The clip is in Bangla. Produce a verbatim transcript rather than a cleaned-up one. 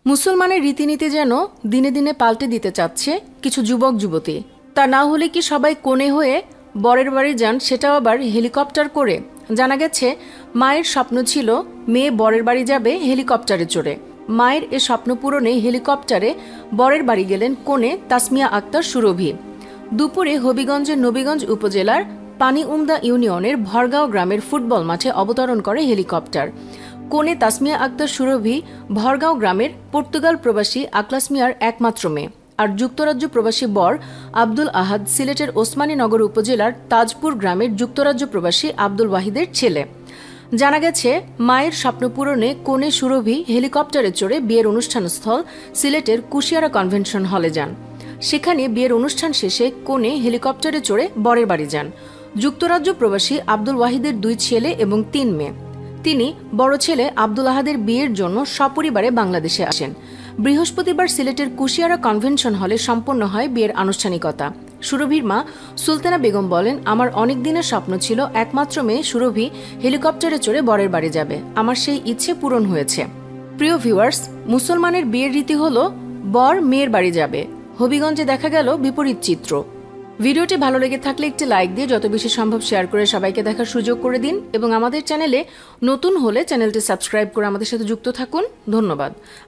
মুসলমানের রীতিনীতি যেন দিনে দিনে পাল্টে দিতে চাচ্ছে কিছু যুবক যুবতী। তা না হলে কি সবাই কোণে হয়ে বরের বাড়ি যান, সেটাও আবার হেলিকপ্টার করে? জানা গেছে মায়ের স্বপ্ন ছিল মেয়ে বরের বাড়ি যাবে হেলিকপ্টারে চড়ে। মায়ের এ স্বপ্ন পূরণে হেলিকপ্টারে বরের বাড়ি গেলেন কনে তাসমিয়া আক্তার সুরভি। দুপুরে হবিগঞ্জের নবীগঞ্জ উপজেলার পানিউমদা ইউনিয়নের ভরগাঁও গ্রামের ফুটবল মাঠে অবতরণ করে হেলিকপ্টার। কনে তাসমিয়া আক্তার সুরভি ভরগাঁও গ্রামের পর্তুগাল প্রবাসী আকলাস মিয়ার একমাত্র মেয়ে। আর যুক্তরাজ্য প্রবাসী বর আব্দুল আহাদ সিলেটের ওসমানীনগর উপজেলার তাজপুর গ্রামের যুক্তরাজ্য প্রবাসী আব্দুল ওয়াহিদের ছেলে। জানা গেছে মায়ের স্বপ্ন পূরণে কনে সুরভি হেলিকপ্টারে চড়ে বিয়ের অনুষ্ঠানস্থল সিলেটের কুশিয়ারা কনভেনশন হলে যান। সেখানে বিয়ের অনুষ্ঠান শেষে কনে হেলিকপ্টারে চড়ে বরের বাড়ি যান। যুক্তরাজ্য প্রবাসী আব্দুল ওয়াহিদের দুই ছেলে এবং তিন মেয়ে। তিনি বড় ছেলে আব্দুল আহাদের বিয়ের জন্য সপরিবারে বাংলাদেশে আসেন। বৃহস্পতিবার সিলেটের কুশিয়ারা কনভেনশন হলে সম্পন্ন হয় বিয়ের আনুষ্ঠানিকতা। সুরভির মা সুলতানা বেগম বলেন, আমার অনেক দিনের স্বপ্ন ছিল একমাত্র মেয়ে সুরভি হেলিকপ্টারে চড়ে বরের বাড়ি যাবে। আমার সেই ইচ্ছে পূরণ হয়েছে। প্রিয় ভিউয়ার্স, মুসলমানের বিয়ের রীতি হলো বর মেয়ের বাড়ি যাবে। হবিগঞ্জে দেখা গেল বিপরীত চিত্র। ভিডিওটি ভালো লেগে থাকলে একটি লাইক দিয়ে যত বেশি সম্ভব শেয়ার করে সবাইকে দেখার সুযোগ করে দিন এবং আমাদের চ্যানেলে নতুন হলে চ্যানেলটি সাবস্ক্রাইব করে আমাদের সাথে যুক্ত থাকুন। ধন্যবাদ।